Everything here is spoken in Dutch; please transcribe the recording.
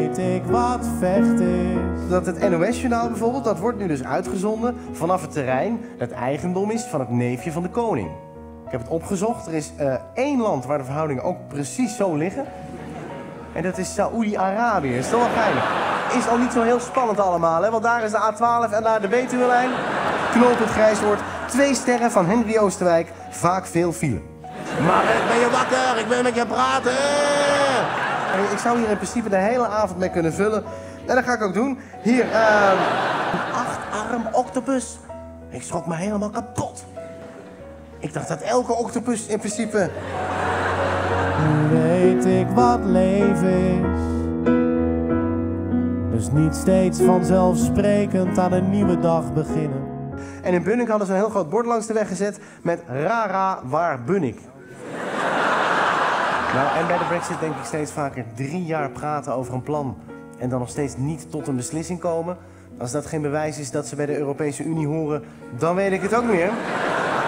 weet ik wat vecht is. Dat het NOS-journaal bijvoorbeeld, dat wordt nu dus uitgezonden vanaf het terrein dat eigendom is van het neefje van de koning. Ik heb het opgezocht. Er is één land waar de verhoudingen ook precies zo liggen. En dat is Saoedi-Arabië. Is toch wel geinig. Is al niet zo heel spannend allemaal, hè? Want daar is de A12 en daar de Betuwe-lijn. Knopend Grijsoord. 2 sterren van Henry Oosterwijk. Vaak veel file. Maar ben je wakker? Ik wil met je praten. Ik zou hier in principe de hele avond mee kunnen vullen. En dat ga ik ook doen. Hier, een 8-arm octopus. Ik schrok me helemaal kapot. Ik dacht dat elke octopus in principe... Nu weet ik wat leven is. Dus niet steeds vanzelfsprekend aan een nieuwe dag beginnen. En in Bunnik hadden ze een heel groot bord langs de weg gezet met Rara, waar Bunnik? Nou, en bij de Brexit denk ik steeds vaker 3 jaar praten over een plan en dan nog steeds niet tot een beslissing komen. Als dat geen bewijs is dat ze bij de Europese Unie horen, dan weet ik het ook niet meer.